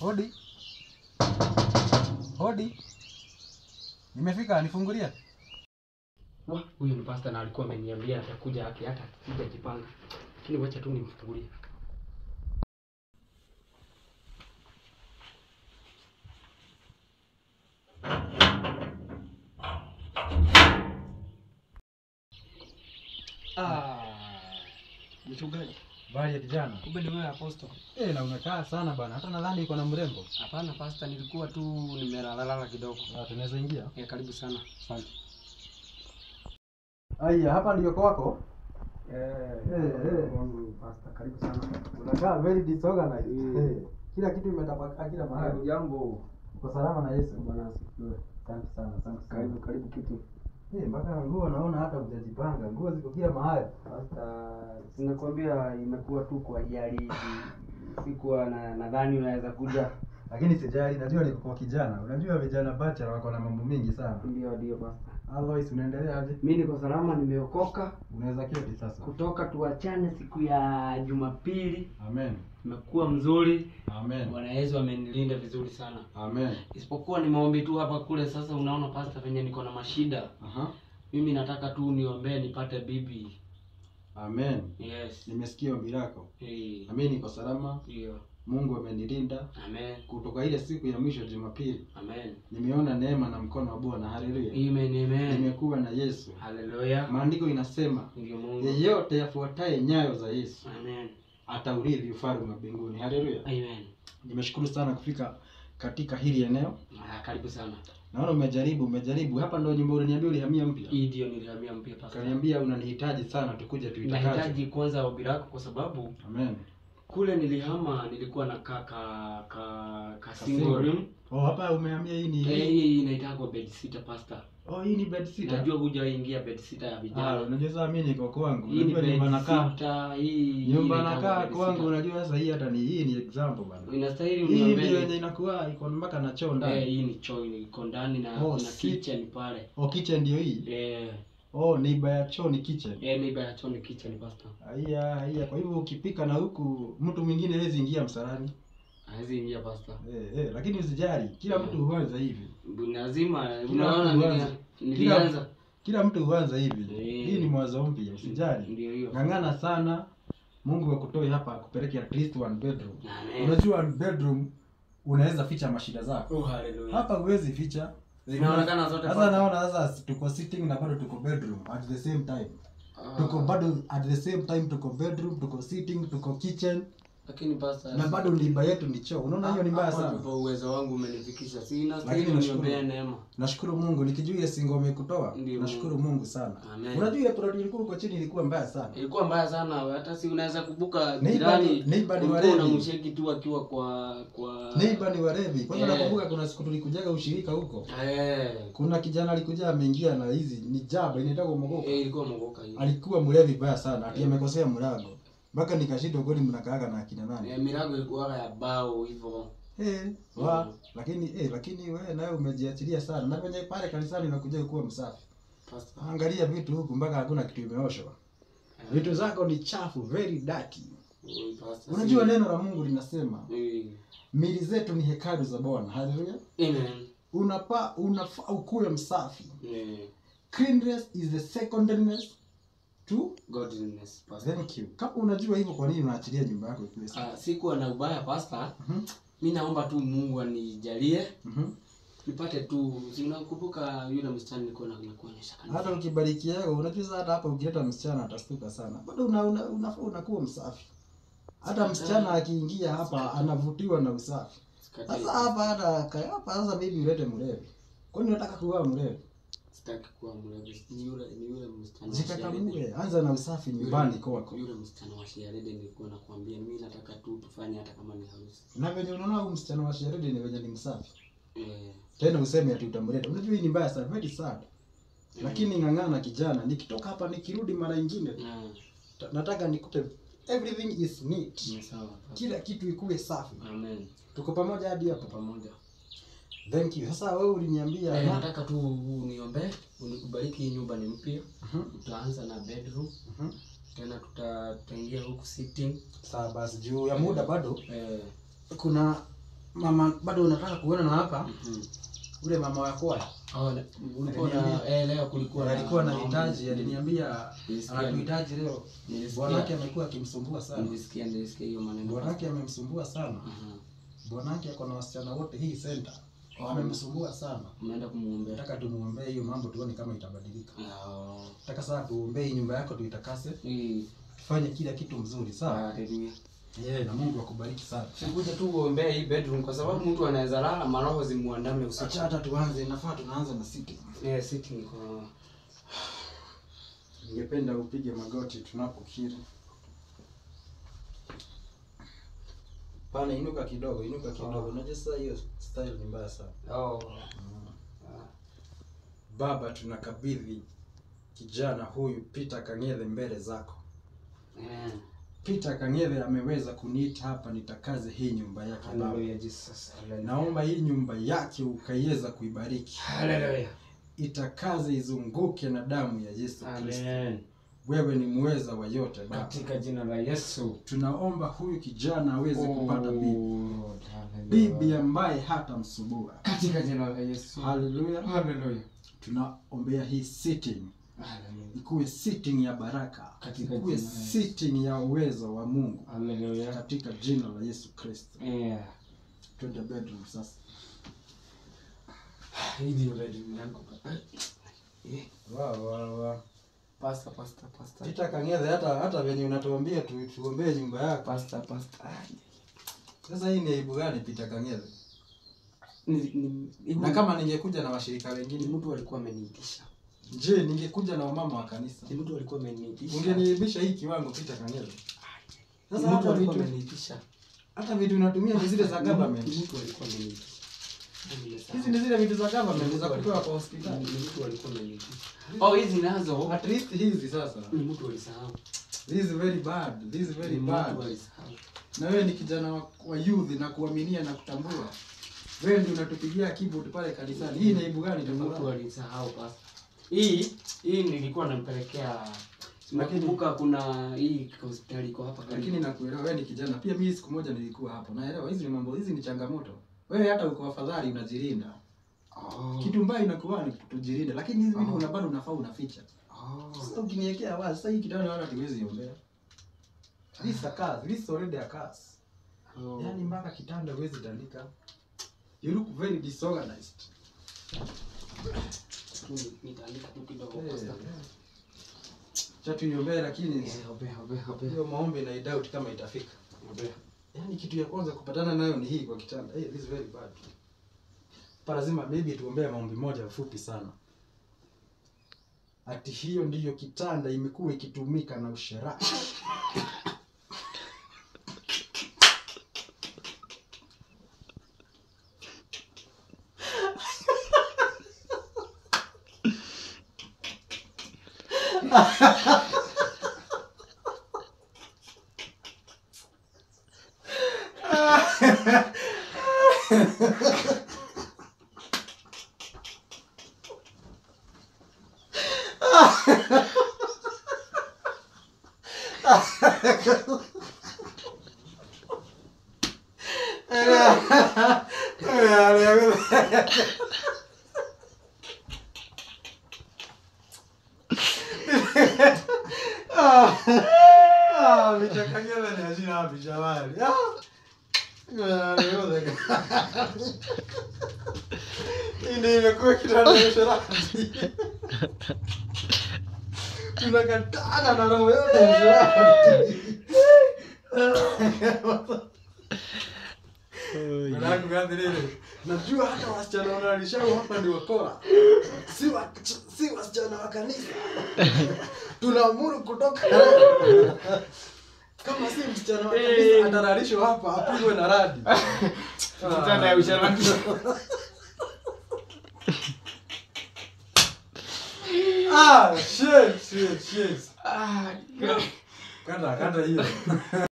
Hodi. Hodi. Nimefika, nifungulia. Huyu ni pastor na alikuwa ameniambia atakuja hata sijajipanga. Lakini wacha tu nimfungulie. Mchungaji. Bali ya kijana. Kumbe ni wewe apostle. Na umekaa sana bana. Hata nadhani iko na mrembo. Hapana pastor, nilikuwa tu nimelala kidogo. Tunaweza ingia? Karibu sana. Asante. Aya, hapa ndio kwako. Wangu pastor, karibu sana. Unakaa very disorganized. Kila kitu imetapakaa kila mahali. Jambo. Uko salama na Yesu? Bwana asifiwe. Asante sana. Karibu kitu. Mpaka nguo naona hata hujajipanga. Nguo ziko kila mahali. Pastor, sinakwambia imekuwa tu kwa ajali hizi. Sikuwa nadhani unaweza kuja. Lakini sijali, najua niko kwa kijana. Unajua vijana bachelor wako na mambo mengi sana. Ndio pastor. Otherwise unaendelea aje? Mimi niko salama, nimeokoka. Unaweza keti sasa. Kutoka tuachane siku ya Jumapili. Amen. Imekuwa mzuri. Amen. Bwana Yesu amenilinda vizuri sana. Amen. Isipokuwa ni maombi tu hapa kule. Sasa unaona pastor, venye niko na mashida. Mimi nataka tu niombee nipate bibi. Amen. Yes. Nimesikia ombi lako. Amen. Niko salama. Ndio. Mungu amenilinda. Amen. Kutoka ile siku ya mwisho Jumapili. Amen. Nimeona neema na mkono wa Bwana. Haleluya. Amen. Nimekuwa na Yesu. Haleluya. Maandiko inasema, ndio Mungu. Yeyote yafuataye nyayo za Yesu Amen. ataurithi ufalme wa mbinguni. Haleluya. Amen. Nimeshukuru sana kufika katika hili eneo. Karibu sana. Naona umejaribu. Hapa ndio nyumba uliniambia ulihamia mpya. Hii ndio nilihamia mpya pastor. Kaniambia unanihitaji sana tukuje tuitakaze. Nahitaji kwanza ombi lako kwa sababu Amen. Kule nilihama nilikuwa na single room. Hapa umehamia hii ni hii inaitwa bed sitter pastor. Hii ni bed sitter. Najua hujaingia bed sitter ya vijana. Unajua sasa mimi niko kwangu. Unajua nyumba nakaa. Nyumba nakaa kwangu, unajua sasa hii hata hii ni example bana. Inastahili uniambie. Hii ndio yenye inakuwa iko mpaka na choo ndani. Hii ni choo iko ndani na kuna kitchen pale. Kitchen ndio hii. Neighbor ya choo ni kitchen. Neighbor ya choo ni kitchen pastor. Haya. Kwa hivyo ukipika na huku mtu mwingine hawezi ingia msalani. Hawezi ingia pastor. Lakini usijali. Kila mtu huanza hivi. Lazima unaona nilianza. Kila mtu huanza hivi. Hii ni mwanzo mpya, usijali. Ndio hiyo. Ngangana sana. Mungu akutoe hapa akupeleke at least one bedroom. Amen. Unajua one bedroom unaweza ficha mashida zako. Hallelujah. Hapa huwezi ficha. Zinaonekana zote. Sasa naona sasa tuko sitting na bado tuko bedroom at the same time. Tuko bado at the same time tuko bedroom, tuko sitting, tuko kitchen. Lakini pastor, na bado nyumba yetu ni choo. Unaona hiyo ni mbaya sana. Kwa uwezo wangu umenifikisha. Sina lakini niombea neema. Nashukuru Mungu nikijua ile singo umekutoa. Nashukuru Mungu sana. Amen. Unajua ile product ilikuwa huko chini ilikuwa mbaya sana. Ilikuwa mbaya sana. Hata si unaweza kubuka jirani. Neighbor ni warevi. Unamsheki tu akiwa kwa Neighbor ni warevi. Kwanza nakumbuka kuna siku tulikujaga ushirika huko. Kuna kijana alikuja ameingia na hizi ni jaba inaitwa mogoka. Ilikuwa mogoka hiyo. Alikuwa mlevi baya sana. Ati amekosea mlango. Mpaka nikashindwa kwani mnakaaga na akina nani? Milango ilikuwa ya bao hivyo. Lakini wewe nawe umejiachilia sana. Na kwenye pale kanisani unakuja kuwa msafi. Angalia vitu huku mpaka hakuna kitu imeoshwa. Vitu zako ni chafu, very dirty. Unajua neno la Mungu linasema mili zetu ni hekalu za Bwana. Haleluya. Amen. Unafaa ukuwe msafi. Cleanliness is the secondness to godliness pastor. Thank you. Kama unajua hivyo kwa nini unaachilia nyumba yako ikiwa safi? Sikuwa na ubaya pastor. Mimi naomba tu Mungu anijalie. Nipate tu, unakumbuka yule msichana nilikuwa nakuonyesha kanisa. Hata ukibariki yako, unajua hata hapa ukileta msichana atastuka sana. Bado unafaa unakuwa msafi. Hata msichana akiingia hapa anavutiwa na usafi. Sasa hapa sasa bibi ulete mlevi. Kwani unataka kuwa mlevi? Sitaki kuwa mlevi. Ni yule msichana. Jikakamue, anza na usafi nyumbani kwako. Yule msichana wa Sherede nilikuwa nakwambia mimi nataka tu tufanye hata kama ni harusi. Na venye unaona huyu msichana wa Sherede ni venye ni msafi. Tena useme ati utamleta. Unajua hii ni mbaya sana, very sad. Lakini ngangana kijana, nikitoka hapa nikirudi mara nyingine. Nataka nikute everything is neat. Sawa. Kila kitu ikuwe safi. Amen. Tuko pamoja hadi hapo pamoja. Thank you. Sasa wewe uliniambia nataka tu uniombe, unikubariki nyumba ni mpya. Tutaanza na bedroom. Tena tutaingia huku sitting. Sawa basi juu ya muda bado. Kuna mama bado unataka kuona na hapa. Ule mama wa kwaya. Ulikuwa na leo kulikuwa alikuwa na hitaji, aliniambia anahitaji leo. Bwanake amekuwa akimsumbua sana. Nilisikia hiyo maneno. Bwanake amemsumbua sana. Bwanake ako na wasichana wote hii center. Amemsumbua sana. Unaenda kumuombea. Nataka tumuombee hiyo mambo tuone kama itabadilika. Nataka sasa tuombee nyumba yako tuitakase. Tufanye kila kitu mzuri, sawa? Haleluya. Na Mungu akubariki sana. Sikuja tu uombee hii bedroom kwa sababu mtu anaweza lala maroho zimuandame usiku. Acha hata tuanze, tunaanza na sitting. Sitting kwa. Ningependa upige magoti tunapokiri. Pana inuka kidogo. Unajua sasa hiyo style ni mbaya sana. Baba, tunakabidhi kijana huyu Peter Kang'ethe mbele zako. Peter Kang'ethe ameweza kuniita hapa nitakaze hii nyumba yake. Hallelujah Jesus. Naomba hii nyumba yake ukaiweza kuibariki. Hallelujah. Itakaze, izunguke na damu ya Yesu Kristo. Amen. Wewe ni muweza wa yote Baba. Katika jina la Yesu. Tunaomba huyu kijana aweze kupata bibi ambaye hatamsumbua. Katika jina la Yesu. Hallelujah. Hallelujah. Tunaombea hii sitting. Hallelujah. Ikuwe sitting ya baraka. Ikuwe sitting ya uwezo wa Mungu. Hallelujah. Katika jina la Yesu Kristo. To the bedroom sasa. Hivi ndio bedroom yangu. Wow. Pastor. Peter Kang'ethe hata venye unatuambia tuombee nyumba yako. Pastor. Sasa hii ni aibu gani Peter Kang'ethe? Na kama ningekuja na washirika wengine, mtu alikuwa ameniitisha. Je, ningekuja na wamama wa kanisa? Mtu alikuwa ameniitisha. Ungeniibisha hii kiwango Peter Kang'ethe. Sasa mtu alikuwa ameniitisha. Hata vitu unatumia ni zile za government. Mtu alikuwa ameniitisha. Hizi ni zile vitu za government za kutoa kwa hospitali. Mtu alikuwa ameniitisha. Hizi nazo. At least hizi sasa. Ni mtu alisahau. This is very bad. Na wewe ni kijana wa youth na kuaminia na kutambua. Wewe ndio unatupigia keyboard pale kanisani. Hii ni aibu gani ndio mtu alisahau basi. Hii nilikuwa nampelekea. Nakumbuka kuna hii hospitali iko hapa karibu. Lakini nakuelewa wewe ni kijana. Pia mimi siku moja nilikuwa hapo. Naelewa hizi ni mambo, hizi ni changamoto. Wewe hata uko afadhali unajilinda. Kitu mbaya inakuwa ni kutojilinda, lakini hizi vitu bado unafaa unaficha. Sasa ukiniwekea wazi, sasa hii kitanda wala hatuwezi ombea. This already a curse. Yaani mpaka kitanda huwezi tandika. You look very disorganized. Nitaandika tu kidogo Pastor. Chatu iombea lakini obe. Hiyo maombi na doubt kama itafika. Yaani kitu ya kwanza kupatana nayo ni hii kwa kitanda. This is very bad. Lazima maybe tuombee maombi moja mfupi sana. Ati hiyo ndiyo kitanda imekuwa ikitumika na usherati. Vitakanyele ni ajina wapi jamani? Ini imekuwa kitanda cha sharati. Tunakatana na roho yote ya sharati. Mwanangu gani leo? Najua hata wasichana wanalishao hapa ndio wakora. Si wasichana wa kanisa. Tunaamuru kutoka. Kama si msichana wa kanisa atararishwa hapa apigwe na radi. Kitanda ya usharati. Shit. Kanda hiyo.